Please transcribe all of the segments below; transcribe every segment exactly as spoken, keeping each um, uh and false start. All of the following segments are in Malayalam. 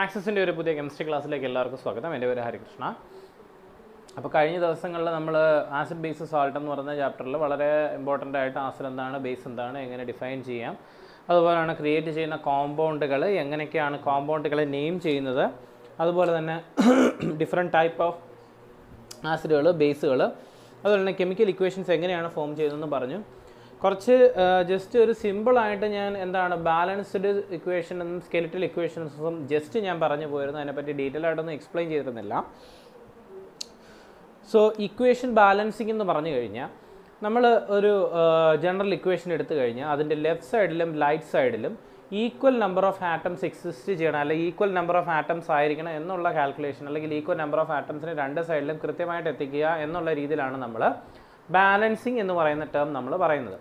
മാക്സിസിൻ്റെ ഒരു പുതിയ കെമിസ്ട്രി ക്ലാസ്സിലേക്ക് എല്ലാവർക്കും സ്വാഗതം. എൻ്റെ പേര് ഹരികൃഷ്ണ. അപ്പോൾ കഴിഞ്ഞ ദിവസങ്ങളിൽ നമ്മൾ ആസിഡ് ബേസ് സോൾട്ട് എന്ന് പറയുന്ന ചാപ്റ്ററിൽ വളരെ ഇമ്പോർട്ടൻ്റ് ആയിട്ട് ആസിഡ് എന്താണ്, ബേസ് എന്താണ്, എങ്ങനെ ഡിഫൈൻ ചെയ്യാം, അതുപോലെയാണ് ക്രിയേറ്റ് ചെയ്യുന്ന കോമ്പൗണ്ടുകൾ, എങ്ങനെയൊക്കെയാണ് കോമ്പൗണ്ടുകളെ നെയിം ചെയ്യുന്നത്, അതുപോലെ തന്നെ ഡിഫറെൻറ്റ് ടൈപ്പ് ഓഫ് ആസിഡുകൾ, ബേസുകൾ, അതുപോലെ തന്നെ കെമിക്കൽ ഇക്വേഷൻസ് എങ്ങനെയാണ് ഫോം ചെയ്തതെന്ന് പറഞ്ഞു. കുറച്ച് ജസ്റ്റ് ഒരു സിമ്പിളായിട്ട് ഞാൻ എന്താണ് ബാലൻസ്ഡ് ഇക്വേഷനും സ്കെലിറ്റൽ ഇക്വേഷൻസും ജസ്റ്റ് ഞാൻ പറഞ്ഞു പോയിരുന്നു. അതിനെപ്പറ്റി ഡീറ്റെയിൽ ആയിട്ടൊന്നും എക്സ്പ്ലെയിൻ ചെയ്തിരുന്നില്ല. സോ ഇക്വേഷൻ ബാലൻസിങ് എന്ന് പറഞ്ഞു കഴിഞ്ഞാൽ നമ്മൾ ഒരു ജനറൽ ഇക്വേഷൻ എടുത്തു കഴിഞ്ഞാൽ അതിൻ്റെ ലെഫ്റ്റ് സൈഡിലും റൈറ്റ് സൈഡിലും equal number of atoms exist ചെയ്യണം, അല്ലെങ്കിൽ ഈക്വൽ നമ്പർ ഓഫ് ആറ്റംസ് ആയിരിക്കണം എന്നുള്ള കാൽക്കുലേഷൻ, അല്ലെങ്കിൽ ഈക്വൽ നമ്പർ ഓഫ് ആറ്റംസിന് രണ്ട് സൈഡിലും കൃത്യമായിട്ട് എത്തിക്കുക എന്നുള്ള രീതിയിലാണ് നമ്മൾ ബാലൻസിങ് എന്ന് പറയുന്ന ടേം നമ്മൾ പറയുന്നത്.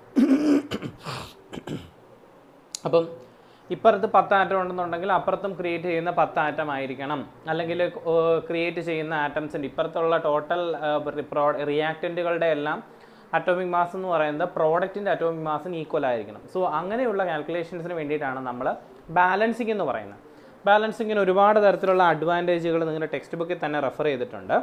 അപ്പം ഇപ്പുറത്ത് പത്ത് ആറ്റം ഉണ്ടെന്നുണ്ടെങ്കിൽ അപ്പുറത്തും ക്രിയേറ്റ് ചെയ്യുന്ന പത്ത് ആറ്റം ആയിരിക്കണം, അല്ലെങ്കിൽ ക്രിയേറ്റ് ചെയ്യുന്ന ആറ്റംസിൻ്റെ ഇപ്പുറത്തുള്ള ടോട്ടൽ റിയാക്റ്റൻറ്റുകളുടെ എല്ലാം അറ്റോമിക് മാസ് എന്ന് പറയുന്നത് പ്രോഡക്റ്റിൻ്റെ അറ്റോമിക് മാസിന് ഈക്വൽ ആയിരിക്കണം. സോ അങ്ങനെയുള്ള കാൽക്കുലേഷൻസിന് വേണ്ടിയിട്ടാണ് നമ്മൾ ബാലൻസിങ് എന്ന് പറയുന്നത്. ബാലൻസിങ്ങിന് ഒരുപാട് തരത്തിലുള്ള അഡ്വാൻറ്റേജുകൾ നിങ്ങളുടെ ടെക്സ്റ്റ് ബുക്കിൽ തന്നെ റെഫർ ചെയ്തിട്ടുണ്ട്.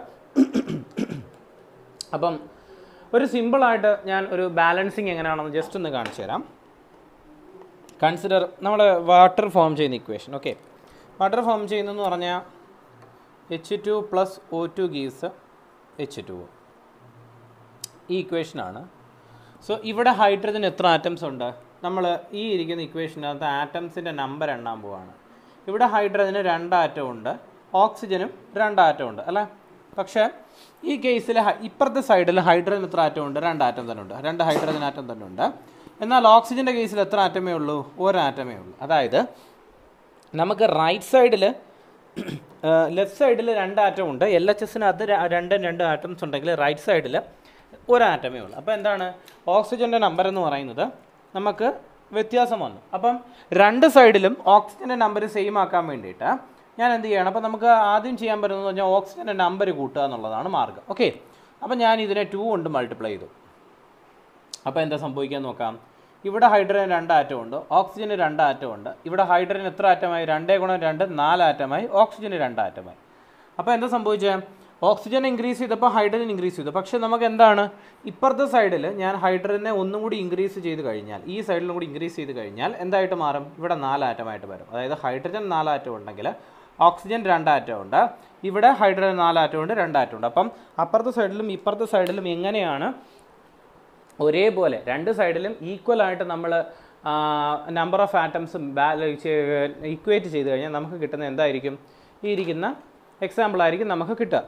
അപ്പം ഒരു സിമ്പിളായിട്ട് ഞാൻ ഒരു ബാലൻസിങ് എങ്ങനെയാണെന്ന് ജസ്റ്റ് ഒന്ന് കാണിച്ചു തരാം. കൺസിഡർ നമ്മുടെ വാട്ടർ ഫോം ചെയ്യുന്ന ഇക്വേഷൻ. ഓക്കെ, വാട്ടർ ഫോം ചെയ്യുന്നതെന്ന് പറഞ്ഞാൽ H two plus O two gives H two, ഈ ഇക്വേഷനാണ്. സോ ഇവിടെ ഹൈഡ്രജൻ എത്ര ആറ്റംസ് ഉണ്ട്? നമ്മൾ ഈ ഇരിക്കുന്ന ഇക്വേഷനകത്ത് ആറ്റംസിൻ്റെ നമ്പർ എണ്ണാൻ പോവാണ്. ഇവിടെ ഹൈഡ്രജന് രണ്ട് ആറ്റം ഉണ്ട്, ഓക്സിജനും രണ്ട് ആറ്റം ഉണ്ട് അല്ലേ? പക്ഷേ ഈ കേസിൽ ഇപ്പുറത്തെ സൈഡിൽ ഹൈഡ്രജൻ എത്ര ആറ്റം ഉണ്ട്? രണ്ട് ആറ്റം തന്നെ ഉണ്ട്, രണ്ട് ഹൈഡ്രജൻ ആറ്റം തന്നെ ഉണ്ട്. എന്നാൽ ഓക്സിജൻ്റെ കേസിൽ എത്ര ആറ്റമേ ഉള്ളൂ? ഒരാറ്റമേ ഉള്ളൂ. അതായത് നമുക്ക് റൈറ്റ് സൈഡിൽ ലെഫ്റ്റ് സൈഡിൽ രണ്ട് ആറ്റം ഉണ്ട്, എൽ എച്ച് എസിനകത്ത് രണ്ട് രണ്ട് ആറ്റംസ് ഉണ്ടെങ്കിൽ റൈറ്റ് സൈഡിൽ ഒരാറ്റമേ ഉള്ളൂ. അപ്പോൾ എന്താണ് ഓക്സിജൻ്റെ നമ്പർ എന്ന് പറയുന്നത് നമുക്ക് വ്യത്യാസം വന്നു. അപ്പം രണ്ട് സൈഡിലും ഓക്സിജൻ്റെ നമ്പർ സെയിം ആക്കാൻ വേണ്ടിയിട്ട് ഞാൻ എന്ത് ചെയ്യണം? അപ്പോൾ നമുക്ക് ആദ്യം ചെയ്യാൻ പറ്റുന്നത് പറഞ്ഞാൽ ഓക്സിജൻ്റെ നമ്പർ കൂട്ടുക എന്നുള്ളതാണ് മാർഗ്ഗം. ഓക്കെ, അപ്പോൾ ഞാൻ ഇതിനെ ടു കൊണ്ട് മൾട്ടിപ്ലൈ ചെയ്തു. അപ്പോൾ എന്താ സംഭവിക്കാൻ നോക്കാം. ഇവിടെ ഹൈഡ്രജൻ രണ്ട് ആറ്റം ഉണ്ട്, ഓക്സിജന് രണ്ട് ആറ്റം ഉണ്ട്. ഇവിടെ ഹൈഡ്രജൻ എത്ര ആറ്റമായി? രണ്ടേ ഗുണം രണ്ട് നാല് ആറ്റമായി, ഓക്സിജന് രണ്ട് ആറ്റമായി. അപ്പോൾ എന്താ സംഭവിച്ചത്? ഓക്സിജൻ ഇൻക്രീസ് ചെയ്തപ്പോൾ ഹൈഡ്രജൻ ഇൻക്രീസ് ചെയ്തു. പക്ഷേ നമുക്ക് എന്താണ് ഇപ്പുറത്തെ സൈഡിൽ ഞാൻ ഹൈഡ്രജനെ ഒന്നും കൂടി ഇൻക്രീസ് ചെയ്ത് കഴിഞ്ഞാൽ, ഈ സൈഡിലും കൂടി ഇൻക്രീസ് ചെയ്ത് കഴിഞ്ഞാൽ എന്തായിട്ട് മാറും? ഇവിടെ നാല് ആറ്റമായിട്ട് വരും. അതായത് ഹൈഡ്രജൻ നാല് ആറ്റം ഉണ്ടെങ്കിൽ ഓക്സിജൻ രണ്ട് ആറ്റം ഉണ്ട്, ഇവിടെ ഹൈഡ്രജൻ നാല് ആറ്റം ഉണ്ട്, രണ്ട് ആറ്റം ഉണ്ട്. അപ്പം അപ്പുറത്തെ സൈഡിലും ഇപ്പുറത്തെ സൈഡിലും എങ്ങനെയാണ് ഒരേപോലെ രണ്ട് സൈഡിലും ഈക്വൽ ആയിട്ട് നമ്മൾ നമ്പർ ഓഫ് ആറ്റംസ് ഇക്വേറ്റ് ചെയ്ത് കഴിഞ്ഞാൽ നമുക്ക് കിട്ടുന്ന എന്തായിരിക്കും? ഈ ഇരിക്കുന്ന എക്സാമ്പിൾ ആയിരിക്കും നമുക്ക് കിട്ടുക.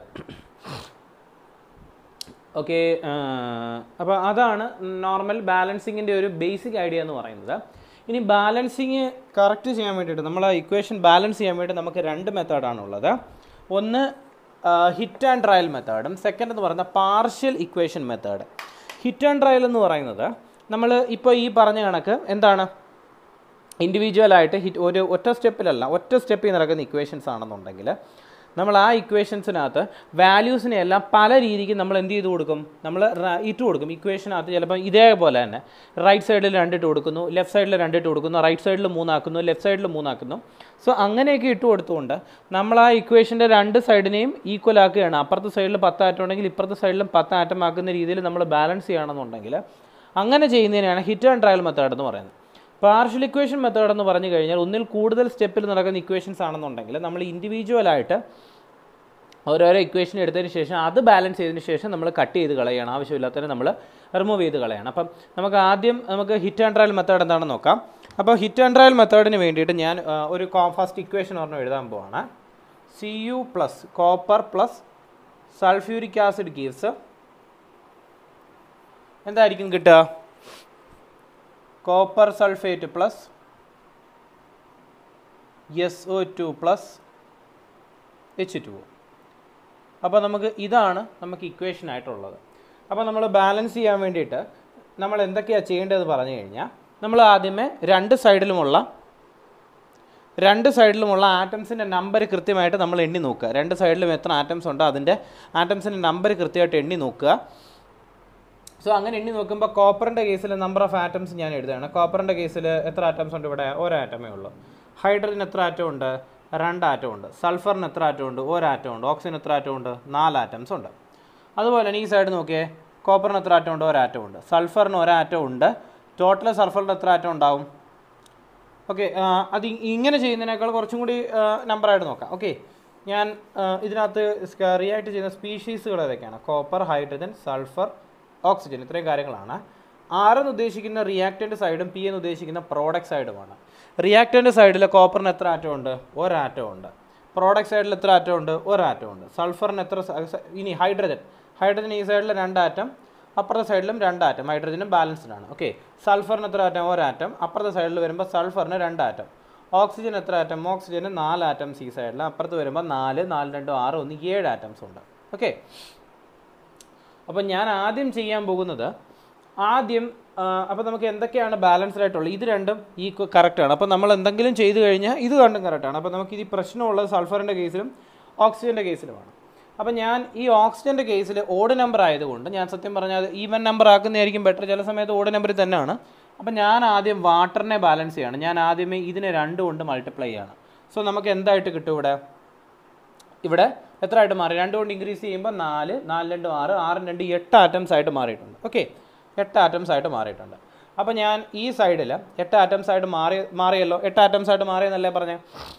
ഓക്കെ, അപ്പോൾ അതാണ് നോർമൽ ബാലൻസിങ്ങിൻ്റെ ഒരു ബേസിക് ഐഡിയ എന്ന് പറയുന്നത്. ഇനി ബാലൻസിങ് കറക്റ്റ് ചെയ്യാൻ വേണ്ടിയിട്ട് നമ്മൾ ആ ഇക്വേഷൻ ബാലൻസ് ചെയ്യാൻ വേണ്ടി നമുക്ക് രണ്ട് മെത്തേഡാണുള്ളത്. ഒന്ന് ഹിറ്റ് ആൻഡ് ട്രയൽ മെത്തേഡും സെക്കൻഡ് എന്ന് പറയുന്ന partial equation method. Hit and trial എന്ന് പറയുന്നത് നമ്മൾ ഇപ്പോൾ ഈ പറഞ്ഞ കണക്ക് എന്താണ് ഇൻഡിവിജ്വലായിട്ട് ഹിറ്റ് ഒരു ഒറ്റ സ്റ്റെപ്പിലല്ല, ഒറ്റ സ്റ്റെപ്പിൽ നടക്കുന്ന ഇക്വേഷൻസ് ആണെന്നുണ്ടെങ്കിൽ നമ്മൾ ആ ഇക്വേഷൻസിനകത്ത് വാല്യൂസിനെ എല്ലാം പല രീതിക്ക് നമ്മൾ എന്ത് ചെയ്ത് കൊടുക്കും? നമ്മൾ ഇട്ട് കൊടുക്കും. ഇക്വേഷനകത്ത് ചിലപ്പോൾ ഇതേപോലെ തന്നെ റൈറ്റ് സൈഡിൽ രണ്ടിട്ട് കൊടുക്കുന്നു, ലെഫ്റ്റ് സൈഡിൽ രണ്ടിട്ട് കൊടുക്കുന്നു, റൈറ്റ് സൈഡിൽ മൂന്നാക്കുന്നു, ലെഫ്റ്റ് സൈഡിൽ മൂന്നാക്കുന്നു. സോ അങ്ങനെയൊക്കെ ഇട്ട് കൊടുത്തുകൊണ്ട് നമ്മൾ ആ ഇക്വേഷൻ്റെ രണ്ട് സൈഡിനെയും ഈക്വൽ ആക്കുകയാണ്. അപ്പുറത്തെ സൈഡിൽ പത്ത് ആറ്റം ഉണ്ടെങ്കിൽ ഇപ്പുറത്തെ സൈഡിലും പത്ത് ആറ്റം ആക്കുന്ന രീതിയിൽ നമ്മൾ ബാലൻസ് ചെയ്യണമെന്നുണ്ടെങ്കിൽ അങ്ങനെ ചെയ്യുന്നതിനാണ് ഹിറ്റ് ആൻഡ് ട്രയൽ മെത്തേഡ് എന്ന് പറയുന്നത്. പാർഷ്യൽ ഇക്വേഷൻ മെത്തേഡ് എന്ന് പറഞ്ഞു കഴിഞ്ഞാൽ ഒന്നിൽ കൂടുതൽ സ്റ്റെപ്പിൽ നടക്കുന്ന ഇക്വേഷൻസ് ആണെന്നുണ്ടെങ്കിൽ നമ്മൾ ഇൻഡിവിജ്വലായിട്ട് ഓരോരോ ഇക്വേഷൻ എടുത്തതിന് ശേഷം അത് ബാലൻസ് ചെയ്തതിന് ശേഷം നമ്മൾ കട്ട് ചെയ്ത് കളയണം, ആവശ്യമില്ലാത്തതിനെ നമ്മൾ റിമൂവ് ചെയ്ത് കളയണം. അപ്പം നമുക്ക് ആദ്യം നമുക്ക് ഹിറ്റ് ആൻഡ് ട്രയൽ മെത്തേഡ് എന്താണെന്ന് നോക്കാം. അപ്പോൾ ഹിറ്റ് ആൻഡ് ട്രയൽ മെത്തേഡിന് വേണ്ടിയിട്ട് ഞാൻ ഒരു ഫസ്റ്റ് ഇക്വേഷൻ ഒരെണ്ണം എഴുതാൻ പോവാണ്. C U plus copper plus sulphuric acid gives എന്തായിരിക്കും കിട്ടുക? Copper sulphate plus S O two plus H two. അപ്പോൾ നമുക്ക് ഇതാണ് നമുക്ക് ഇക്വേഷൻ ആയിട്ടുള്ളത്. അപ്പോൾ നമ്മൾ ബാലൻസ് ചെയ്യാൻ വേണ്ടിയിട്ട് നമ്മൾ എന്തൊക്കെയാണ് ചെയ്യേണ്ടതെന്ന് പറഞ്ഞു കഴിഞ്ഞാൽ നമ്മൾ ആദ്യമേ രണ്ട് സൈഡിലുമുള്ള രണ്ട് സൈഡിലുമുള്ള ആറ്റംസിൻ്റെ നമ്പർ കൃത്യമായിട്ട് നമ്മൾ എണ്ണി നോക്കുക. രണ്ട് സൈഡിലും എത്ര ആറ്റംസ് ഉണ്ടോ അതിൻ്റെ ആറ്റംസിൻ്റെ നമ്പർ കൃത്യമായിട്ട് എണ്ണി നോക്കുക. സോ അങ്ങനെ എണ്ണി നോക്കുമ്പോൾ കോപ്പറിൻ്റെ കേസിൽ നമ്പർ ഓഫ് ആറ്റംസ് ഞാൻ എഴുതുകയാണ്. കോപ്പറിൻ്റെ കേസിൽ എത്ര ആറ്റംസ് ഉണ്ട്? ഇവിടെ ഒരാറ്റമേ ഉള്ളൂ. ഹൈഡ്രജൻ എത്ര ആറ്റം ഉണ്ട്? രണ്ട് ആറ്റം ഉണ്ട്. സൾഫറിന് എത്ര ആറ്റം ഉണ്ട്? ഒരു ആറ്റം ഉണ്ട്. ഓക്സിജൻ എത്ര ആറ്റം ഉണ്ട്? നാല് ആറ്റംസ് ഉണ്ട്. അതുപോലെ തന്നെ ഈ സൈഡ് നോക്കിയേ, കോപ്പറിന് എത്ര ആറ്റം ഉണ്ട്? ഒരു ആറ്റം ഉണ്ട്. സൾഫറിന് ഒരു ആറ്റം ഉണ്ട്. ടോട്ടൽ സൾഫറിന് എത്ര ആറ്റം ഉണ്ടാവും? ഓക്കെ, അത് ഇങ്ങനെ ചെയ്യുന്നതിനേക്കാൾ കുറച്ചും കൂടി നമ്പറായിട്ട് നോക്കാം. ഓക്കെ, ഞാൻ ഇതിനകത്ത് റിയാക്ട് ചെയ്യുന്ന സ്പീഷീസുകൾ ഏതൊക്കെയാണ്? കോപ്പർ, ഹൈഡ്രജൻ, സൾഫർ, ഓക്സിജൻ, ഇത്രയും കാര്യങ്ങളാണ്. ആർ എന്ന് ഉദ്ദേശിക്കുന്ന റിയാക്റ്റൻ്റ് സൈഡും പി എന്ന് ഉദ്ദേശിക്കുന്ന പ്രോഡക്റ്റ് സൈഡുമാണ്. റിയാക്റ്റൻ്റ് സൈഡിൽ കോപ്പറിന് എത്ര ആറ്റം ഉണ്ട്? ഒരാറ്റം ഉണ്ട്. പ്രോഡക്റ്റ് സൈഡിൽ എത്ര ആറ്റം ഉണ്ട്? ഒരാറ്റം ഉണ്ട്. സൾഫറിന് എത്ര? ഇനി ഹൈഡ്രജൻ ഹൈഡ്രജൻ ഈ സൈഡിൽ രണ്ടാറ്റം, അപ്പുറത്തെ സൈഡിലും രണ്ടാറ്റം. ഹൈഡ്രജനും ബാലൻസ്ഡ് ആണ്. ഓക്കെ, സൾഫറിന് എത്ര ആറ്റം? ഒരാറ്റം. അപ്പുറത്തെ സൈഡിൽ വരുമ്പോൾ സൾഫറിന് രണ്ടാറ്റം. ഓക്സിജൻ എത്ര ആറ്റം? ഓക്സിജന് നാല് ആറ്റംസ് ഈ സൈഡിൽ. അപ്പുറത്ത് വരുമ്പോൾ നാല് നാല് രണ്ടും ആറ് ഒന്ന് ഏഴ് ആറ്റംസ് ഉണ്ട്. ഓക്കെ, അപ്പം ഞാൻ ആദ്യം ചെയ്യാൻ പോകുന്നത് ആദ്യം അപ്പോൾ നമുക്ക് എന്തൊക്കെയാണ് ബാലൻസ്ഡ് ആയിട്ടുള്ളത്? ഇത് രണ്ടും ഈ കറക്റ്റാണ്. അപ്പോൾ നമ്മൾ എന്തെങ്കിലും ചെയ്ത് കഴിഞ്ഞാൽ ഇത് രണ്ടും കറക്റ്റാണ്. അപ്പോൾ നമുക്ക് ഇത് പ്രശ്നമുള്ളത് സൾഫറിൻ്റെ കേസിലും ഓക്സിജൻ്റെ കേസിലുമാണ്. അപ്പോൾ ഞാൻ ഈ ഓക്സിജൻ്റെ കേസിൽ ഓഡ് നമ്പർ ആയതുകൊണ്ട് ഞാൻ സത്യം പറഞ്ഞാൽ ഈവൻ നമ്പർ ആക്കുന്നതായിരിക്കും ബെറ്റർ. ചില സമയത്ത് ഓഡ് നമ്പർ തന്നെയാണ്. അപ്പോൾ ഞാൻ ആദ്യം വാട്ടറിനെ ബാലൻസ് ചെയ്യാണ്. ഞാൻ ആദ്യമേ ഇതിനെ രണ്ടും കൊണ്ട് മൾട്ടിപ്ലൈ ചെയ്യാണ്. സോ നമുക്ക് എന്തായിട്ട് കിട്ടും? ഇവിടെ ഇവിടെ എത്ര ആയിട്ട് മാറി? രണ്ട് കൊണ്ട് ഇൻക്രീസ് ചെയ്യുമ്പോൾ നാല്, നാല് രണ്ടും ആറ്, ആറും രണ്ട് എട്ട് ആറ്റംസ് ആയിട്ട് മാറിയിട്ടുണ്ട്. ഓക്കെ, എട്ട് ആറ്റംസ് ആയിട്ട് മാറിയിട്ടുണ്ട്. അപ്പോൾ ഞാൻ ഈ സൈഡിൽ എട്ട് ആറ്റംസ് ആയിട്ട് മാറി മാറിയല്ലോ എട്ട് ആറ്റംസ് ആയിട്ട് മാറിയെന്നല്ലേ പറഞ്ഞേ?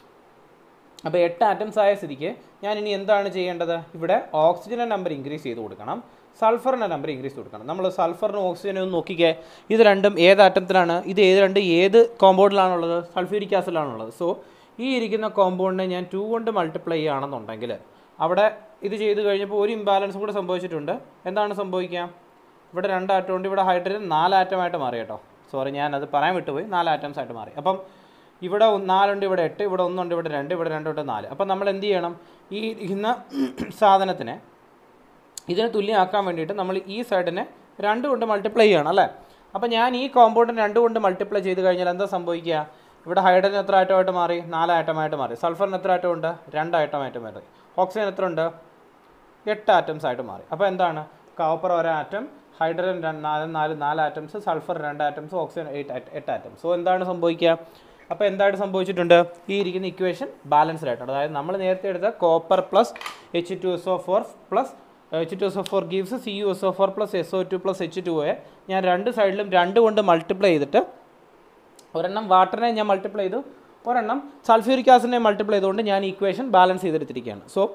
അപ്പോൾ എട്ട് ആറ്റംസ് ആയ സ്ഥിതിക്ക് ഞാൻ ഇനി എന്താണ് ചെയ്യേണ്ടത്? ഇവിടെ ഓക്സിജൻ്റെ നമ്പർ ഇൻക്രീസ് ചെയ്ത് കൊടുക്കണം, സൾഫറിൻ്റെ നമ്പർ ഇൻക്രീസ് കൊടുക്കണം. നമ്മൾ സൾഫറിനും ഓക്സിജനും ഒന്ന് നോക്കിക്കേ. ഇത് രണ്ടും ഏത് ആറ്റത്തിലാണ്? ഇത് ഏത് രണ്ട് ഏത് കോമ്പൗണ്ടിലാണുള്ളത്? സൾഫ്യൂരിക് ആസിഡിലാണുള്ളത്. സോ ഈ ഇരിക്കുന്ന കോമ്പൗണ്ടിനെ ഞാൻ ടു കൊണ്ട് മൾട്ടിപ്ലൈ ചെയ്യുകയാണെന്നുണ്ടെങ്കിൽ അവിടെ ഇത് ചെയ്ത് കഴിഞ്ഞപ്പോൾ ഒരു ഇംബാലൻസ് കൂടെ സംഭവിച്ചിട്ടുണ്ട്. എന്താണ് സംഭവിക്കുക? ഇവിടെ രണ്ട് ആറ്റം ഉണ്ട്. ഇവിടെ ഹൈഡ്രജൻ നാല് ആറ്റമായിട്ട് മാറി കേട്ടോ. സോറി, ഞാനത് പറയാൻ വിട്ടുപോയി. നാല് ആറ്റംസ് ആയിട്ട് മാറി. അപ്പം ഇവിടെ നാലുണ്ട്, ഇവിടെ എട്ട്, ഇവിടെ ഒന്നുണ്ട്, ഇവിടെ രണ്ട്, ഇവിടെ രണ്ടുണ്ട് നാല്. അപ്പം നമ്മൾ എന്ത് ചെയ്യണം? ഈ ഇരിക്കുന്ന സാധനത്തിനെ ഇതിനെ തുല്യമാക്കാൻ വേണ്ടിയിട്ട് നമ്മൾ ഈ സൈഡിനെ രണ്ട് കൊണ്ട് മൾട്ടിപ്ലൈ ചെയ്യണം അല്ലേ? അപ്പം ഞാൻ ഈ കോമ്പൗണ്ടിന് രണ്ട് കൊണ്ട് മൾട്ടിപ്ലൈ ചെയ്ത് കഴിഞ്ഞാൽ എന്താ സംഭവിക്കുക? ഇവിടെ ഹൈഡ്രജൻ എത്ര ആറ്റമായിട്ട് മാറി? നാല് ആറ്റമായിട്ട് മാറി. സൾഫറിന് എത്ര ആറ്റം ഉണ്ട്? രണ്ട് ആറ്റമായിട്ട് മാറി. ഓക്സിജൻ എത്ര ഉണ്ട്? എട്ട് ആറ്റംസ് ആയിട്ട് മാറി. അപ്പോൾ എന്താണ്? കോപ്പർ ഒരാറ്റം, ഹൈഡ്രജൻ നാല് നാല് നാല് ആറ്റംസ്, സൾഫർ രണ്ട് ആറ്റംസ്, ഓക്സിജൻ എയ്റ്റ് എട്ട് ആറ്റംസ്. സോ എന്താണ് സംഭവിക്കുക? അപ്പോൾ എന്തായിട്ട് സംഭവിച്ചിട്ടുണ്ട്? ഈ ഇരിക്കുന്ന ഇക്വേഷൻ ബാലൻസ്ഡ് ആയിട്ടുണ്ട്. അതായത് നമ്മൾ നേരത്തെ എടുത്ത copper plus H two S O four plus H two S O four gives C U S O four plus S O two plus H two A ഞാൻ രണ്ട് സൈഡിലും രണ്ട് കൊണ്ട് മൾട്ടിപ്ലൈ ചെയ്തിട്ട് ഒരെണ്ണം വാട്ടറിനെ ഞാൻ മൾട്ടിപ്ലൈ ചെയ്തു, ഒരെണ്ണം സൾഫ്യൂരിക് ആസിഡിനെ മൾട്ടിപ്ലൈ ചെയ്തുകൊണ്ട് ഞാൻ ഇക്വേഷൻ ബാലൻസ് ചെയ്തെടുത്തിരിക്കുകയാണ്. സോ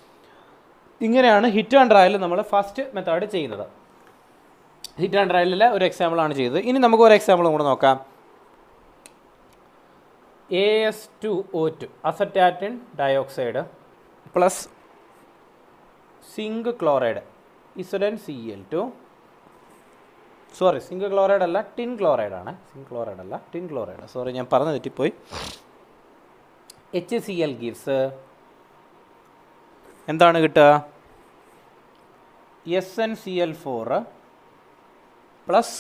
ഇങ്ങനെയാണ് ഹിറ്റ് ആൻഡ് ട്രയൽ നമ്മൾ ഫസ്റ്റ് മെത്തേഡ് ചെയ്യുന്നത്. ഹിറ്റ് ആൻഡ് ട്രയലിലെ ഒരു എക്സാമ്പിളാണ് ചെയ്തത്. ഇനി നമുക്ക് ഒരു എക്സാമ്പിളും കൂടെ നോക്കാം. A S two O two astatine dioxide plus zinc chloride Z N C L two sorry zinc chloride അല്ല ടിൻ ക്ലോറൈഡ് ആണ്. സിങ്ക് ക്ലോറൈഡ് അല്ല ടിൻ ക്ലോറൈഡ്. സോറി, ഞാൻ പറഞ്ഞു തെറ്റിപ്പോയി. എച്ച് സി എൽ ഗീവ്സ് എന്താണ് കിട്ടുക? S N C L four plus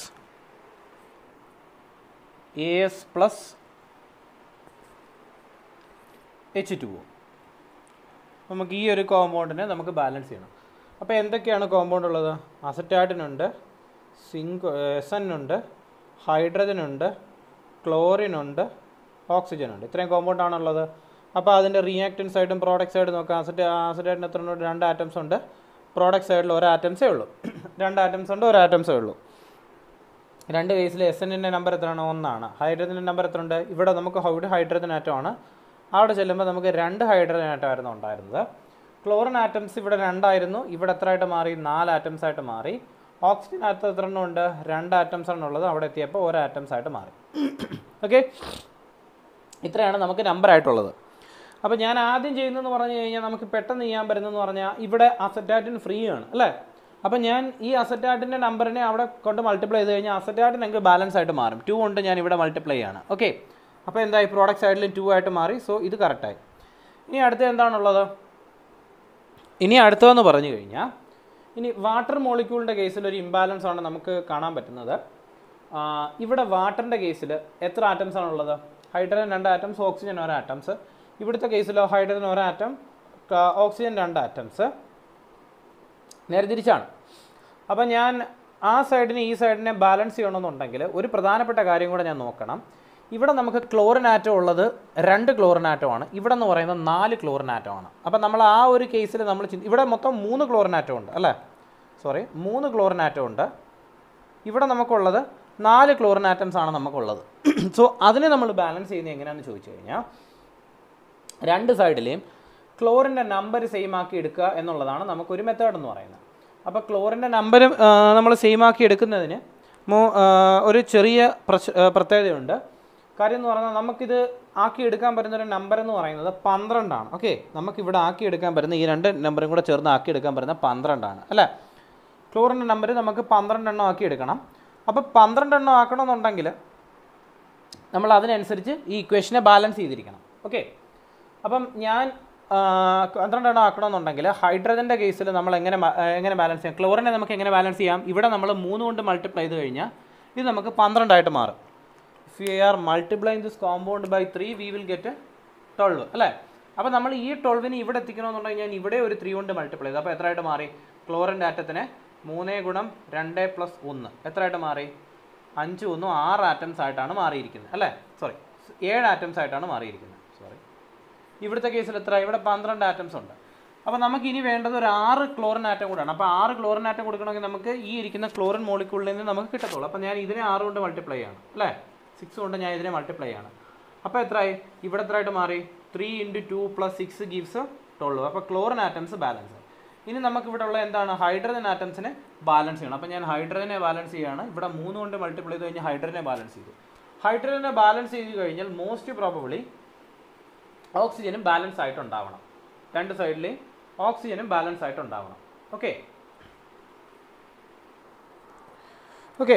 A S plus H two O. നമുക്ക് ഈ ഒരു കോമ്പൗണ്ടിനെ നമുക്ക് ബാലൻസ് ചെയ്യണം. അപ്പോൾ എന്തൊക്കെയാണ് കോമ്പൗണ്ട് ഉള്ളത്? അസറ്റാറ്റിനുണ്ട്, സിങ്ക് എസ് എൻ ഉണ്ട്, ഹൈഡ്രജൻ ഉണ്ട്, ക്ലോറിൻ ഉണ്ട്, ഓക്സിജൻ ഉണ്ട്. ഇത്രയും കോമ്പൗണ്ടാണുള്ളത്. അപ്പോൾ അതിൻ്റെ റിയാക്റ്റൻറ്റ് സൈഡും പ്രോഡക്റ്റ് സൈഡും നോക്കാം. അസറ്റ് അസറ്റാറ്റിന് എത്ര ഉണ്ട്? രണ്ട് ആറ്റംസ് ഉണ്ട്. പ്രോഡക്റ്റ് സൈഡിൽ ഒരു ആറ്റംസേ ഉള്ളൂ. രണ്ട് ആറ്റംസ് ഉണ്ട്, ഒരു ആറ്റംസേ ഉള്ളൂ. രണ്ട് കേസിൽ എസ് എന്നിൻ്റെ നമ്പർ എത്രയാണ്? ഒന്നാണ്. ഹൈഡ്രജൻ്റെ നമ്പർ എത്ര ഉണ്ട്? ഇവിടെ നമുക്ക് ഒരു ഹൈഡ്രജൻ ആറ്റമാണ്. അവിടെ ചെല്ലുമ്പോൾ നമുക്ക് രണ്ട് ഹൈഡ്രജൻ ആറ്റമായിരുന്നു ഉണ്ടായിരുന്നത്. ക്ലോറിൻ ആറ്റംസ് ഇവിടെ രണ്ടായിരുന്നു. ഇവിടെ എത്ര ആയിട്ട് മാറി? നാല് ആറ്റംസ് ആയിട്ട് മാറി. ഓക്സിജൻ ആറ്റം എത്ര എണ്ണം ഉണ്ട്? രണ്ട് ആറ്റംസ് ആണുള്ളത്. അവിടെ എത്തിയപ്പോൾ ഒരു ആറ്റംസ് ആയിട്ട് മാറി. ഓക്കെ, ഇത്രയാണ് നമുക്ക് നമ്പർ ആയിട്ടുള്ളത്. അപ്പോൾ ഞാൻ ആദ്യം ചെയ്യുന്നതെന്ന് പറഞ്ഞു കഴിഞ്ഞാൽ നമുക്ക് പെട്ടെന്ന് ചെയ്യാൻ പറ്റുന്നതെന്ന് പറഞ്ഞാൽ ഇവിടെ അസറ്റാറ്റിൻ ഫ്രീ ആണ് അല്ലേ? അപ്പം ഞാൻ ഈ അസറ്റാറ്റിൻ്റെ നമ്പറിനെ അവിടെ കൊണ്ട് മൾട്ടിപ്ലൈ ചെയ്ത് കഴിഞ്ഞാൽ അസറ്റാറ്റിൻ എനിക്ക് ബാലൻസ് ആയിട്ട് മാറും. ടു കൊണ്ട് ഞാൻ ഇവിടെ മൾട്ടിപ്ലൈ ചെയ്യാണ്. ഓക്കെ, അപ്പോൾ എന്തായി? പ്രോഡക്റ്റ് സൈഡിലും ടു ആയിട്ട് മാറി. സോ ഇത് കറക്റ്റായി. ഇനി അടുത്ത എന്താണുള്ളത്? ഇനി അടുത്തതെന്ന് പറഞ്ഞു കഴിഞ്ഞാൽ ഇനി വാട്ടർ മോളിക്യൂളിൻ്റെ കേസിൽ ഒരു ഇംബാലൻസ് ആണ് നമുക്ക് കാണാൻ പറ്റുന്നത്. ഇവിടെ വാട്ടറിൻ്റെ കേസിൽ എത്ര ആറ്റംസ് ആണുള്ളത്? ഹൈഡ്രജൻ രണ്ട് ആറ്റംസ്, ഓക്സിജൻ ഒരു ആറ്റംസ്. ഇവിടുത്തെ കേസിലോ ഹൈഡ്രജൻ ഒരു ആറ്റം, ഓക്സിജൻ രണ്ട് ആറ്റംസ്. നേരെ തിരിച്ചാണ്. അപ്പം ഞാൻ ആ സൈഡിനെ ഈ സൈഡിനെ ബാലൻസ് ചെയ്യണമെന്നുണ്ടെങ്കിൽ ഒരു പ്രധാനപ്പെട്ട കാര്യം കൂടെ ഞാൻ നോക്കണം. ഇവിടെ നമുക്ക് ക്ലോറിൻ ആറ്റം ഉള്ളത് രണ്ട് ക്ലോറിൻ ആറ്റമാണ്, ഇവിടെ എന്ന് പറയുന്നത് നാല് ക്ലോറിൻ ആറ്റമാണ്. അപ്പം നമ്മൾ ആ ഒരു കേസിൽ നമ്മൾ ഇവിടെ മൊത്തം മൂന്ന് ക്ലോറിൻ ആറ്റം ഉണ്ട് അല്ലേ, സോറി മൂന്ന് ക്ലോറിൻ ആറ്റം ഉണ്ട്. ഇവിടെ നമുക്കുള്ളത് നാല് ക്ലോറിൻ ആറ്റംസ് ആണ് നമുക്കുള്ളത്. സോ അതിനെ നമ്മൾ ബാലൻസ് ചെയ്യുന്നത് എങ്ങനെയാണെന്ന് ചോദിച്ചു കഴിഞ്ഞാൽ രണ്ട് സൈഡിലെയും ക്ലോറിൻ്റെ നമ്പർ സെയിം ആക്കി എടുക്കുക എന്നുള്ളതാണ് നമുക്കൊരു മെത്തേഡ് എന്ന് പറയുന്നത്. അപ്പോൾ ക്ലോറിൻ്റെ നമ്പർ നമ്മൾ സെയിം ആക്കി എടുക്കുന്നതിന് ഒരു ചെറിയ പ്രത്യേകതയുണ്ട്. കാര്യം എന്ന് പറഞ്ഞാൽ നമുക്കിത് ആക്കി എടുക്കാൻ പറ്റുന്ന ഒരു നമ്പർ എന്ന് പറയുന്നത് പന്ത്രണ്ടാണ്. ഓക്കെ, നമുക്കിവിടെ ആക്കി എടുക്കാൻ പറ്റുന്ന ഈ രണ്ട് നമ്പറും കൂടെ ചേർന്ന് ആക്കി എടുക്കാൻ പറ്റുന്ന പന്ത്രണ്ടാണ് അല്ലേ. ക്ലോറിൻ്റെ നമ്പർ നമുക്ക് പന്ത്രണ്ടെണ്ണം ആക്കി എടുക്കണം. അപ്പോൾ പന്ത്രണ്ടെണ്ണം ആക്കണമെന്നുണ്ടെങ്കിൽ നമ്മൾ അതിനനുസരിച്ച് ഈ ഇക്വേഷനെ ബാലൻസ് ചെയ്തിരിക്കണം. ഓക്കെ, അപ്പം ഞാൻ പന്ത്രണ്ടെണ്ണം ആക്കണമെന്നുണ്ടെങ്കിൽ ഹൈഡ്രജൻ്റെ കേസിൽ നമ്മൾ എങ്ങനെ എങ്ങനെ ബാലൻസ് ചെയ്യാം, ക്ലോറിനെ നമുക്ക് എങ്ങനെ ബാലൻസ് ചെയ്യാം? ഇവിടെ നമ്മൾ മൂന്ന് കൊണ്ട് മൾട്ടിപ്ലൈ ചെയ്ത് കഴിഞ്ഞാൽ ഇത് നമുക്ക് പന്ത്രണ്ടായിട്ട് മാറും. If you are multiplying this compound by three we will get twelve അല്ലേ. അപ്പോൾ നമ്മൾ ഈ ട്വൽവിന് ഇവിടെ എത്തിക്കണമെന്നുണ്ടെങ്കിൽ ഞാൻ ഇവിടെ ഒരു ത്രീ കൊണ്ട് മൾട്ടിപ്ലൈ ചെയ്തു. അപ്പോൾ എത്രയായിട്ട് മാറി? ക്ലോറിൻ്റെ ആറ്റത്തിന് മൂന്ന് ഗുണം രണ്ട് പ്ലസ് ഒന്ന് എത്രയായിട്ട് മാറി? അഞ്ച് ഒന്നും ആറ് ആറ്റംസ് ആയിട്ടാണ് മാറിയിരിക്കുന്നത് അല്ലേ, സോറി ഏഴ് ആറ്റംസ് ആയിട്ടാണ് മാറിയിരിക്കുന്നത്. സോറി, ഇവിടുത്തെ കേസിൽ എത്ര? ഇവിടെ പന്ത്രണ്ട് ആറ്റംസ് ഉണ്ട്. അപ്പോൾ നമുക്ക് ഇനി വേണ്ടത് ഒരു ആറ് ക്ലോറിൻ ആറ്റം കൂടെയാണ്. അപ്പോൾ ആറ് ക്ലോറിൻ ആറ്റം കൊടുക്കണമെങ്കിൽ നമുക്ക് ഈ ഇരിക്കുന്ന ക്ലോറിൻ മോളിക്യൂളിൽ നിന്ന് നമുക്ക് കിട്ടത്തുള്ളൂ. അപ്പോൾ ഞാൻ ഇതിനെ ആറ് കൊണ്ട് മൾട്ടിപ്ലൈ ആണ് അല്ലേ, സിക്സ് കൊണ്ട് ഞാൻ ഇതിനെ മൾട്ടിപ്ലൈ ആണ്. അപ്പോൾ എത്രയായി? ഇവിടെ എത്രയായിട്ട് മാറി? Three into two plus six gives twelve. അപ്പോൾ ക്ലോറിൻ ആറ്റംസ് ബാലൻസ്. ഇനി നമുക്ക് ഇവിടെ ഉള്ള എന്താണ്? ഹൈഡ്രജൻ ആറ്റംസിനെ ബാലൻസ് ചെയ്യണം. അപ്പോൾ ഞാൻ ഹൈഡ്രജനെ ബാലൻസ് ചെയ്യുകയാണ്. ഇവിടെ മൂന്ന് കൊണ്ട് മൾട്ടിപ്ലൈ ചെയ്ത് കഴിഞ്ഞാൽ ഹൈഡ്രജനെ ബാലൻസ് ചെയ്തു. ഹൈഡ്രജനെ ബാലൻസ് ചെയ്ത് കഴിഞ്ഞാൽ മോസ്റ്റ് പ്രോബബിളി ഓക്സിജനും ബാലൻസ് ആയിട്ടുണ്ടാവണം. രണ്ട് സൈഡിലെയും ഓക്സിജനും ബാലൻസ് ആയിട്ടുണ്ടാവണം. ഓക്കെ ഓക്കെ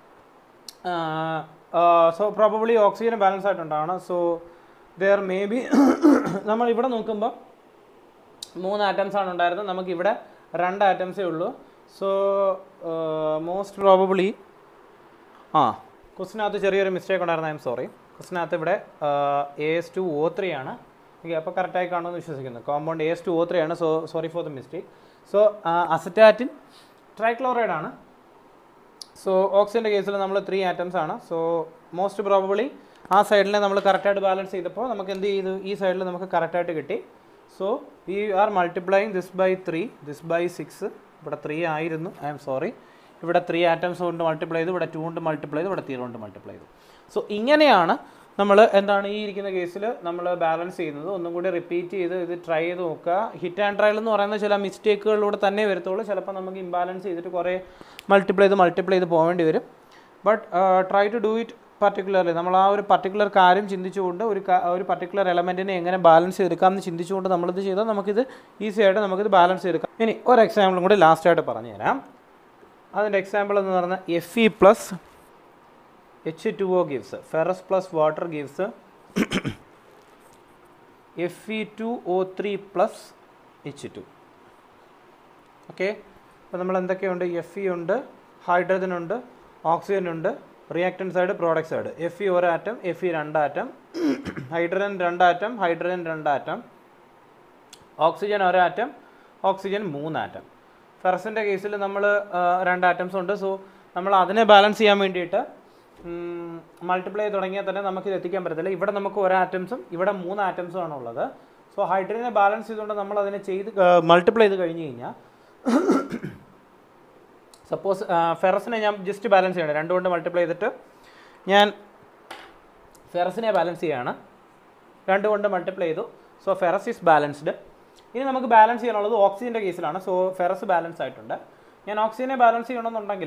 സോ പ്രോബബിളി ഓക്സിജനും ബാലൻസ് ആയിട്ടുണ്ടാവണം. സോ ദർ മേ ബി നമ്മൾ ഇവിടെ നോക്കുമ്പോൾ മൂന്ന് ആറ്റംസ് ആണ് ഉണ്ടായിരുന്നത്, നമുക്കിവിടെ രണ്ട് ആറ്റംസേ ഉള്ളൂ. സോ മോസ്റ്റ് പ്രോബബിളി ആ ക്വസ്റ്റിനകത്ത് ചെറിയൊരു മിസ്റ്റേക്ക് ഉണ്ടായിരുന്നു. I M sorry. ക്വസ്റ്റിനകത്ത് ഇവിടെ A S two O three ആണ്. ഓക്കെ, അപ്പോൾ കറക്റ്റായി കാണുമെന്ന് വിശ്വസിക്കുന്നു. Compound A S two O three ആണ്. So sorry for the mistake. So astatine trichloride ആണ്. സോ ഓക്സിജൻ്റെ കേസിൽ നമ്മൾ ത്രീ ആറ്റംസ് ആണ്. സോ മോസ്റ്റ് പ്രോബബിളി ആ സൈഡിനെ നമ്മൾ കറക്റ്റായിട്ട് ബാലൻസ് ചെയ്തപ്പോൾ നമുക്ക് എന്ത് ചെയ്തു? ഈ സൈഡിൽ നമുക്ക് കറക്റ്റായിട്ട് കിട്ടി. So we are multiplying this by three, this by six. ഇവിടെ ത്രീ ആയിരുന്നു, ഐ എം സോറി. ഇവിടെ ത്രീ ആറ്റംസ് കൊണ്ട് മൾട്ടിപ്ലൈ ചെയ്തു, ഇവിടെ ടു കൊണ്ട് മൾട്ടിപ്ലൈ ചെയ്തു, ഇവിടെ ത്രീ കൊണ്ട് മൾട്ടിപ്ലൈ ചെയ്തു. സോ ഇങ്ങനെയാണ് നമ്മൾ എന്താണ് ഈ ഇരിക്കുന്ന കേസിൽ നമ്മൾ ബാലൻസ് ചെയ്യുന്നത്. ഒന്നും കൂടി റിപ്പീറ്റ് ചെയ്ത് ഇത് ട്രൈ ചെയ്ത് നോക്കുക. ഹിറ്റ് ആൻഡ് ട്രയൽ എന്ന് പറയുന്ന ചില മിസ്റ്റേക്കുകളിലൂടെ തന്നെ വരത്തുള്ളൂ. ചിലപ്പോൾ നമുക്ക് ഇംബാലൻസ് ചെയ്തിട്ട് കുറേ മൾട്ടിപ്ലൈ ചെയ്ത് മൾട്ടിപ്ലൈ ചെയ്ത് പോകേണ്ടി വരും. But try to do it particularly. നമ്മൾ ആ ഒരു പർട്ടിക്കുലർ കാര്യം ചിന്തിച്ചുകൊണ്ട് ഒരു ഒരു പർട്ടിക്കുലർ എലമെൻറ്റിനെ എങ്ങനെ ബാലൻസ് ചെയ്തെടുക്കാമെന്ന് ചിന്തിച്ചുകൊണ്ട് നമ്മളിത് ചെയ്താൽ നമുക്കിത് ഈസി ആയിട്ട് നമുക്കിത് ബാലൻസ് ചെയ്തെടുക്കാം. ഇനി ഒരു എക്സാമ്പിളും കൂടി ലാസ്റ്റായിട്ട് പറഞ്ഞു തരാം. അതിൻ്റെ എക്സാമ്പിൾ എന്ന് പറഞ്ഞാൽ F E plus H two O gives ferrous plus water gives F E two O three plus H two. Okay, അപ്പോൾ നമ്മൾ എന്തൊക്കെയുണ്ട്? എഫ് ഇ ഉണ്ട്, ഹൈഡ്രജൻ ഉണ്ട്, ഓക്സിജൻ ഉണ്ട്, reactant side, product side. F E ഒരു ആറ്റം, എഫ് ഇ രണ്ട് ആറ്റം, ഹൈഡ്രജൻ രണ്ട് ആറ്റം, ഹൈഡ്രജൻ രണ്ട് ആറ്റം, ഓക്സിജൻ ഒരു ആറ്റം, ഓക്സിജൻ മൂന്ന് ആറ്റം. ഫെറസിൻ്റെ കേസിൽ നമ്മൾ രണ്ട് ആറ്റംസ് ഉണ്ട്. സോ നമ്മൾ അതിനെ ബാലൻസ് ചെയ്യാൻ വേണ്ടിയിട്ട് മൾട്ടിപ്ലൈ തുടങ്ങിയാൽ തന്നെ നമുക്കിത് എത്തിക്കാൻ പറ്റത്തില്ല. ഇവിടെ നമുക്ക് ഒരു ആറ്റംസും ഇവിടെ മൂന്ന് ആറ്റംസും ആണ് ഉള്ളത്. സോ ഹൈഡ്രജനെ ബാലൻസ് ചെയ്തുകൊണ്ട് നമ്മൾ അതിനെ ചെയ്ത് മൾട്ടിപ്ലൈ ചെയ്ത് കഴിഞ്ഞ് കഴിഞ്ഞാൽ സപ്പോസ് ഫെറസിനെ ഞാൻ ജസ്റ്റ് ബാലൻസ് ചെയ്യണം. രണ്ടുകൊണ്ട് മൾട്ടിപ്ലൈ ചെയ്തിട്ട് ഞാൻ ഫെറസിനെ ബാലൻസ് ചെയ്യുകയാണ്. രണ്ടുകൊണ്ട് മൾട്ടിപ്ലൈ ചെയ്തു. So ferrous is balanced. ഇനി നമുക്ക് ബാലൻസ് ചെയ്യാനുള്ളത് ഓക്സിജൻ്റെ കേസിലാണ്. സോ ഫെറസ് ബാലൻസ് ആയിട്ടുണ്ട്. ഞാൻ ഓക്സിജനെ ബാലൻസ് ചെയ്യണമെന്നുണ്ടെങ്കിൽ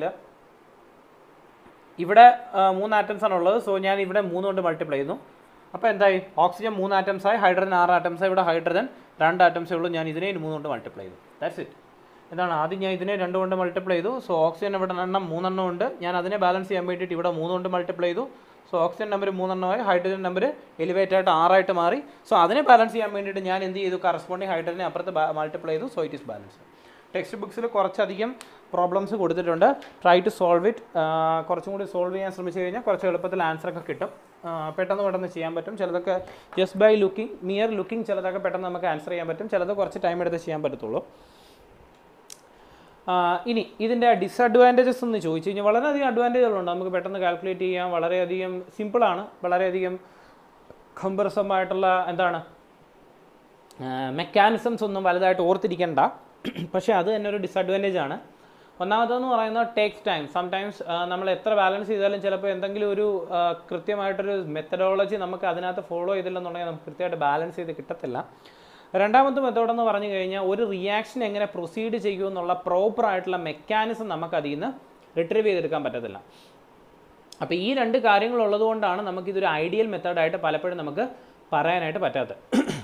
ഇവിടെ മൂന്ന് ആറ്റംസ് ആണ് ഉള്ളത്. സോ ഞാൻ ഇവിടെ മൂന്ന് കൊണ്ട് മൾട്ടിപ്ലൈ ചെയ്യുന്നു. അപ്പോൾ എന്തായി? ഓക്സിജൻ മൂന്ന് ആറ്റംസായി, ഹൈഡ്രജൻ ആറ് ആറ്റംസായി. ഇവിടെ ഹൈഡ്രജൻ രണ്ട് ആറ്റംസേ ഉള്ളൂ. ഞാൻ ഇതിനെ മൂന്ന് കൊണ്ട് മൾട്ടിപ്ലൈ ചെയ്തു. That's it. എന്താണ്? ആദ്യം ഞാൻ ഇതിനെ രണ്ട് കൊണ്ട് മൾട്ടിപ്ലൈ ചെയ്തു. സോ ഓക്സിജൻ ഇവിടെ എണ്ണം മൂന്നെണ്ണം ഉണ്ട്. ഞാൻ അതിനെ ബാലൻസ് ചെയ്യാൻ വേണ്ടിയിട്ട് ഇവിടെ മൂന്ന് കൊണ്ട് മൾട്ടിപ്ലൈ ചെയ്തു. സോ ഓക്സിജൻ നമ്പർ മൂന്നെണ്ണമായി, ഹൈഡ്രജൻ നമ്പർ എലിവേറ്റ് ആയിട്ട് ആറായിട്ട് മാറി. സോ അതിനെ ബാലൻസ് ചെയ്യാൻ വേണ്ടിയിട്ട് ഞാൻ എന്ത് ചെയ്തു? കറസ്പോണ്ടിങ് ഹൈഡ്രജനെ അപ്പുറത്ത് മൾട്ടിപ്ലൈ ചെയ്തു. So it is balance. Text ബുക്സിൽ കുറച്ചധികം പ്രോബ്ലംസ് കൊടുത്തിട്ടുണ്ട്. Try to solve it. കുറച്ചും കൂടി സോൾവ് ചെയ്യാൻ ശ്രമിച്ചു കഴിഞ്ഞാൽ കുറച്ച് എളുപ്പത്തിൽ ആൻസറൊക്കെ കിട്ടും. പെട്ടെന്ന് പെട്ടെന്ന് ചെയ്യാൻ പറ്റും. ചിലതൊക്കെ just by looking mere looking ചിലതൊക്കെ പെട്ടെന്ന് നമുക്ക് ആൻസർ ചെയ്യാൻ പറ്റും. ചിലത് കുറച്ച് ടൈം എടുത്ത് ചെയ്യാൻ പറ്റത്തുള്ളൂ. ഇനി ഇതിൻ്റെ ഡിസഡ്വാൻറ്റേജസ് എന്ന് ചോദിച്ചു കഴിഞ്ഞാൽ വളരെയധികം അഡ്വാൻറ്റേജുകളുണ്ട്. നമുക്ക് പെട്ടെന്ന് കാൽക്കുലേറ്റ് ചെയ്യാം, വളരെയധികം സിമ്പിളാണ്, വളരെയധികം കംബർസമായിട്ടുള്ള എന്താണ് മെക്കാനിസംസ് ഒന്നും വലുതായിട്ട് ഓർത്തിരിക്കേണ്ട. പക്ഷേ അത് തന്നെ ഒരു ഡിസഡ്വാൻറ്റേജ് ആണ്. ഒന്നാമതെന്ന് പറയുന്നത് ടേക്സ് ടൈം. സംടൈംസ് നമ്മൾ എത്ര ബാലൻസ് ചെയ്താലും ചിലപ്പോൾ എന്തെങ്കിലും ഒരു കൃത്യമായിട്ടൊരു മെത്തഡോളജി നമുക്ക് അതിനകത്ത് ഫോളോ ചെയ്തില്ലെന്നുണ്ടെങ്കിൽ നമുക്ക് കൃത്യമായിട്ട് ബാലൻസ് ചെയ്ത് കിട്ടത്തില്ല. രണ്ടാമത്തെ മെത്തേഡെന്ന് പറഞ്ഞു കഴിഞ്ഞാൽ ഒരു റിയാക്ഷൻ എങ്ങനെ പ്രൊസീഡ് ചെയ്യുമെന്നുള്ള പ്രോപ്പറായിട്ടുള്ള മെക്കാനിസം നമുക്ക് അതിൽ നിന്ന് റിട്രീവ് ചെയ്തെടുക്കാൻ പറ്റത്തില്ല. അപ്പോൾ ഈ രണ്ട് കാര്യങ്ങളുള്ളത് കൊണ്ടാണ് നമുക്കിതൊരു ഐഡിയൽ മെത്തേഡായിട്ട് പലപ്പോഴും നമുക്ക് പറയാനായിട്ട് പറ്റാത്തത്.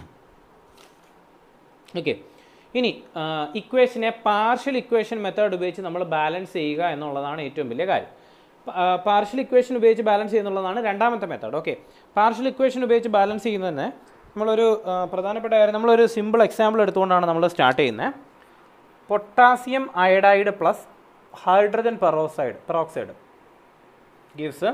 ഓക്കെ, ഇനി ഇക്വേഷനെ പാർഷ്യൽ ഇക്വേഷൻ മെത്തേഡ് ഉപയോഗിച്ച് നമ്മൾ ബാലൻസ് ചെയ്യുക എന്നുള്ളതാണ് ഏറ്റവും വലിയ കാര്യം. പാർഷ്യൽ ഇക്വേഷൻ ഉപയോഗിച്ച് ബാലൻസ് ചെയ്യുന്നുള്ളതാണ് രണ്ടാമത്തെ മെത്തേഡ്. ഓക്കെ, പാർഷ്യൽ ഇക്വേഷൻ ഉപയോഗിച്ച് ബാലൻസ് ചെയ്യുന്നതിന് നമ്മളൊരു പ്രധാനപ്പെട്ട കാര്യം, നമ്മളൊരു സിമ്പിൾ എക്സാമ്പിൾ എടുത്തുകൊണ്ടാണ് നമ്മൾ സ്റ്റാർട്ട് ചെയ്യുന്നത്. Potassium iodide plus hydrogen peroxide peroxide gives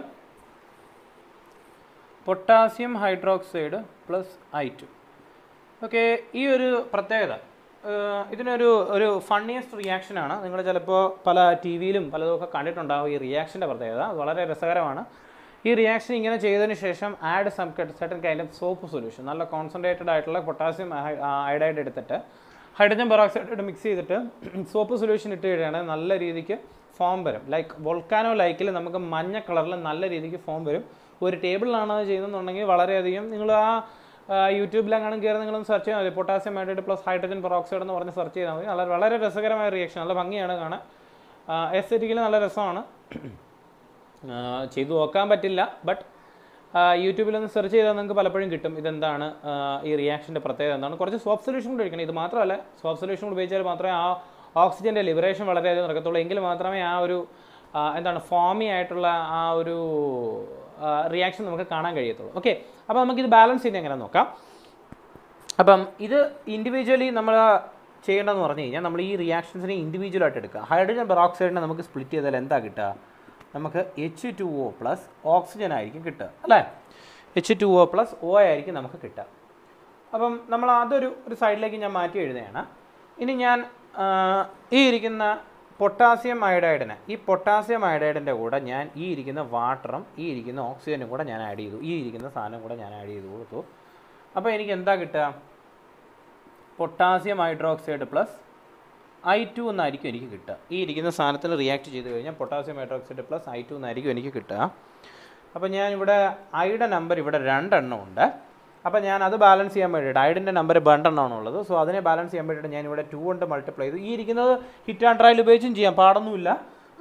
potassium hydroxide plus I two. Okay, ഈ ഒരു പ്രത്യേകത ഇതിനൊരു ഒരു ഫണ്ണിയസ്റ്റ് റിയാക്ഷനാണ്. നിങ്ങൾ ചിലപ്പോൾ പല ടി വിയിലും പലതൊക്കെ കണ്ടിട്ടുണ്ടാകും ഈ റിയാക്ഷൻ്റെ പ്രത്യേകത. അത് വളരെ രസകരമാണ്. ഈ റിയാക്ഷൻ ഇങ്ങനെ ചെയ്തതിന് ശേഷം add some certain kind of soap solution, നല്ല കോൺസെൻട്രേറ്റഡ് ആയിട്ടുള്ള പൊട്ടാസ്യം അയഡൈഡ് എടുത്തിട്ട് ഹൈഡ്രജൻ പെറോക്സൈഡ് മിക്സ് ചെയ്തിട്ട് സോപ്പ് സൊല്യൂഷൻ ഇട്ട് കഴിയുകയാണെങ്കിൽ നല്ല രീതിക്ക് ഫോം വരും. ലൈക്ക് വോൾക്കാനോ ലൈക്കിൽ നമുക്ക് മഞ്ഞ കളറിൽ നല്ല രീതിക്ക് ഫോം വരും. ഒരു ടേബിളിലാണ് അത് ചെയ്യുന്നതെന്നുണ്ടെങ്കിൽ വളരെയധികം നിങ്ങൾ ആ യൂട്യൂബിലെങ്ങാനും കയറി നിങ്ങളൊന്ന് സെർച്ച് ചെയ്താൽ മതി. Potassium iodide plus hydrogen peroxide എന്ന് പറഞ്ഞ് സെർച്ച് ചെയ്താൽ മതി. നല്ല വളരെ രസകരമായ റിയാക്ഷൻ, നല്ല ഭംഗിയാണ് കാണാൻ, എസ്തെറ്റിക്കലി നല്ല രസമാണ്. ചെയ്തു നോക്കാൻ പറ്റില്ല, ബട്ട് യൂട്യൂബിലൊന്ന് സെർച്ച് ചെയ്താൽ നിങ്ങൾക്ക് പലപ്പോഴും കിട്ടും ഇതെന്താണ് ഈ റിയാക്ഷൻ്റെ പ്രത്യേകത എന്താണ്. കുറച്ച് സോപ്പ് സൊല്യൂഷൻ കൂടി ഒഴിക്കണം. ഇത് മാത്രമല്ല, സോപ്പ് സൊല്യൂഷൻ കൂടി ഉപയോഗിച്ചാൽ മാത്രമേ ആ ഓക്സിജൻ്റെ ലിബറേഷൻ വളരെയധികം നടക്കത്തുള്ളൂ. എങ്കിൽ മാത്രമേ ആ ഒരു എന്താണ് ഫോമി ആയിട്ടുള്ള ആ ഒരു റിയാക്ഷൻ നമുക്ക് കാണാൻ കഴിയത്തുള്ളൂ. ഓക്കെ, അപ്പോൾ നമുക്കിത് ബാലൻസ് ചെയ്യുന്നത് എങ്ങനെ നോക്കാം. അപ്പം ഇത് ഇൻഡിവിജ്വലി നമ്മൾ ചെയ്യേണ്ടതെന്ന് പറഞ്ഞു കഴിഞ്ഞാൽ നമ്മൾ ഈ റിയാക്ഷൻസിനെ ഇൻഡിവിജ്വലായിട്ട് എടുക്കുക. ഹൈഡ്രജൻ പെറോക്സൈഡിനെ നമുക്ക് സ്പ്ലിറ്റ് ചെയ്താൽ എന്താ കിട്ടുക? നമുക്ക് H two O plus oxygen ആയിരിക്കും കിട്ടുക, അല്ലേ? H two O plus O ആയിരിക്കും നമുക്ക് കിട്ടുക. അപ്പം നമ്മൾ അതൊരു ഒരു സൈഡിലേക്ക് ഞാൻ മാറ്റി എഴുതുകയാണ്. ഇനി ഞാൻ ഈ ഇരിക്കുന്ന പൊട്ടാസ്യം അയഡൈഡിനെ ഈ പൊട്ടാസ്യം അയഡൈഡിൻ്റെ കൂടെ ഞാൻ ഈ ഇരിക്കുന്ന വാട്ടറും ഈ ഇരിക്കുന്ന ഓക്സിജനും കൂടെ ഞാൻ ആഡ് ചെയ്തു. ഈ ഇരിക്കുന്ന സാധനം കൂടെ ഞാൻ ആഡ് ചെയ്ത് കൊടുത്തു. അപ്പോൾ എനിക്ക് എന്താ കിട്ടുക? Potassium hydroxide plus I two എന്നായിരിക്കും എനിക്ക് കിട്ടുക. ഈ ഇരിക്കുന്ന സാധനത്തിന് റിയാക്ട് ചെയ്ത് കഴിഞ്ഞാൽ potassium hydroxide plus I two എന്നായിരിക്കും എനിക്ക് കിട്ടുക. അപ്പോൾ ഞാനിവിടെ ഐയുടെ നമ്പർ ഇവിടെ രണ്ടെണ്ണം ഉണ്ട്. അപ്പോൾ ഞാൻ അത് ബാലൻസ് ചെയ്യാൻ വേണ്ടിയിട്ട് ഐഡിൻ്റെ നമ്പർ രണ്ടെണ്ണമാണ് ഉള്ളത്. സോ അതിനെ ബാലൻസ് ചെയ്യാൻ വേണ്ടിയിട്ട് ഞാൻ ഇവിടെ ടു കൊണ്ട് മൾട്ടിപ്ലൈ ചെയ്തു. ഈ ഇരിക്കുന്നത് ഹിറ്റ് ആൻഡ് ട്രയൽ ഉപയോഗിച്ചും ചെയ്യാം, പാടൊന്നുമില്ല.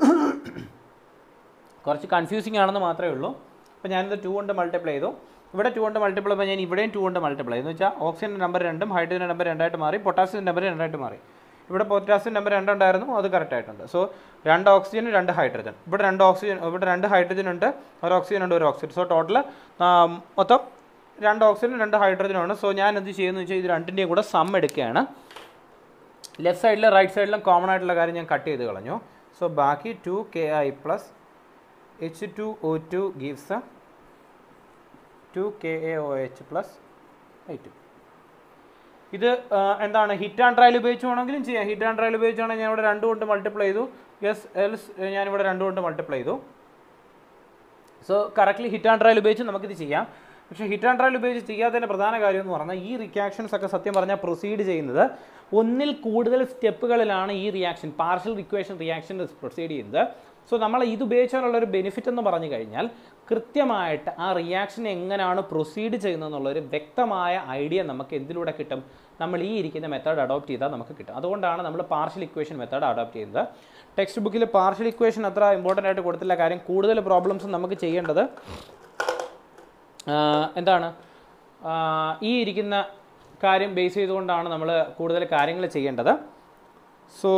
കുറച്ച് കൺഫ്യൂസിങ് ആണെന്ന് മാത്രമേ ഉള്ളൂ. അപ്പോൾ ഞാനിത് ടു കൊണ്ട് മൾട്ടിപ്ലൈ ചെയ്തു. ഇവിടെ ടു കൊണ്ട് മൾട്ടിപ്ലൈ ചെയ്യുമ്പോൾ ഞാൻ ഇവിടെയും ടു കൊണ്ട് മൾട്ടിപ്ലൈ ചെയ്തു. എന്ന് വെച്ചാൽ ഓക്സിജൻ്റെ നമ്പർ രണ്ടും ഹൈഡ്രജൻ്റെ നമ്പർ രണ്ടായിട്ട് മാറി, പൊട്ടാസ്യം നമ്പർ രണ്ടായിട്ട് മാറി. ഇവിടെ പൊട്ടാസ്യം നമ്പർ രണ്ടുണ്ടായിരുന്നു, അത് കറക്റ്റ് ആയിട്ടുണ്ട്. സോ രണ്ട് ഓക്സിജൻ രണ്ട് ഹൈഡ്രജൻ, ഇവിടെ രണ്ട് ഓക്സിജൻ ഇവിടെ രണ്ട് ഹൈഡ്രജൻ ഉണ്ട്, ഒരു ഓക്സിജൻ ഉണ്ട്, ഒരു ഓക്സിജൻ. സോ ടോട്ടൽ മൊത്തം രണ്ട് ഓക്സിജൻ രണ്ട് ഹൈഡ്രജനാണ്. സോ ഞാൻ എന്ത് ചെയ്യുന്നത് വെച്ചാൽ ഇത് രണ്ടിൻ്റെയും കൂടെ സം എടുക്കുകയാണ്. ലെഫ്റ്റ് സൈഡിലും റൈറ്റ് സൈഡിലും കോമൺ ആയിട്ടുള്ള കാര്യം ഞാൻ കട്ട് ചെയ്ത് കളഞ്ഞു. സോ ബാക്കി two K I plus H two O two gives two K A O H plus I two. ഇത് എന്താണ് ഹിറ്റ് ആൻഡ് ട്രയൽ ഉപയോഗിച്ച് വേണമെങ്കിലും ചെയ്യാം. ഹിറ്റ് ആൻഡ് ട്രയൽ ഉപയോഗിച്ചാണെങ്കിൽ ഞാൻ ഇവിടെ രണ്ട് കൊണ്ട് മൾട്ടിപ്ലൈ ചെയ്തു. യെസ് എൽസ് ഞാനിവിടെ രണ്ട് കൊണ്ട് മൾട്ടിപ്ലൈ ചെയ്തു. So correctly hit and trial ഉപയോഗിച്ച് നമുക്കിത് ചെയ്യാം. പക്ഷേ ഹിറ്റ് ആൻഡ് ട്രയൽ ഉപയോഗിച്ച് ചെയ്യാത്തതിൻ്റെ പ്രധാന കാര്യം എന്ന് പറഞ്ഞാൽ ഈ റിയാക്ഷൻസ് ഒക്കെ സത്യം പറഞ്ഞാൽ പ്രൊസീഡ് ചെയ്യുന്നത് ഒന്നിൽ കൂടുതൽ സ്റ്റെപ്പുകളിലാണ്. ഈ reaction partial equation reaction proceed ചെയ്യുന്നത്. സോ നമ്മൾ ഇത് ഉപയോഗിച്ചാലുള്ളൊരു ബെനിഫിറ്റ് എന്ന് പറഞ്ഞു കഴിഞ്ഞാൽ കൃത്യമായിട്ട് ആ റിയാക്ഷൻ എങ്ങനെയാണ് പ്രൊസീഡ് ചെയ്യുന്നതെന്നുള്ളൊരു വ്യക്തമായ ഐഡിയ നമുക്ക് എന്തിലൂടെ കിട്ടും? നമ്മൾ ഈ ഇരിക്കുന്ന മെത്തേഡ് അഡോപ്റ്റ് ചെയ്താൽ നമുക്ക് കിട്ടും. അതുകൊണ്ടാണ് നമ്മൾ പാർഷ്യൽ ഇക്വേഷൻ മെത്തേഡ് അഡോപ്റ്റ് ചെയ്യുന്നത്. ടെക്സ്റ്റ് ബുക്കിൽ പാർഷ്യൽ ഇക്വേഷൻ അത്ര ഇമ്പോർട്ടൻ്റ് ആയിട്ട് കൊടുത്തില്ല. കാര്യം കൂടുതൽ പ്രോബ്ലംസ് നമുക്ക് ചെയ്യേണ്ടത് എന്താണ് ഈ ഇരിക്കുന്ന കാര്യം ബേസ് ചെയ്തുകൊണ്ടാണ് നമ്മൾ കൂടുതൽ കാര്യങ്ങൾ ചെയ്യേണ്ടത്. സോ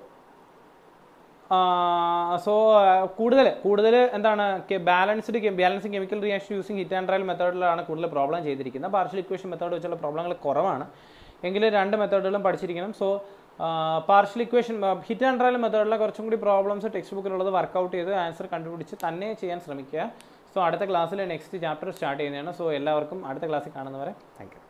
സോ കൂടുതൽ കൂടുതൽ എന്താണ് balanced balancing chemical reaction using hit and trial മെത്തേഡിലാണ് കൂടുതൽ പ്രോബ്ലം ചെയ്തിരിക്കുന്നത്. പാർഷ്യൽ ഇക്വേഷൻ മെത്തേഡ് വെച്ചുള്ള പ്രോബ്ലങ്ങൾ കുറവാണ്. എങ്കിലും രണ്ട് മെത്തേഡുകളും പഠിച്ചിരിക്കണം. So partial equation hit and trial മെത്തേഡിലെ കുറച്ചും കൂടി പ്രോബ്ലംസ് ടെക്സ്റ്റ് ബുക്കിലുള്ളത് വർക്കൗട്ട് ചെയ്ത് ആൻസർ കണ്ടുപിടിച്ച് തന്നെ ചെയ്യാൻ ശ്രമിക്കുക. സോ അടുത്ത ക്ലാസ്സിൽ നെക്സ്റ്റ് ചാപ്റ്റർ സ്റ്റാർട്ട് ചെയ്യുന്നതാണ്. സോ എല്ലാവർക്കും അടുത്ത ക്ലാസ്സിൽ കാണുന്നവരെ താങ്ക് യു.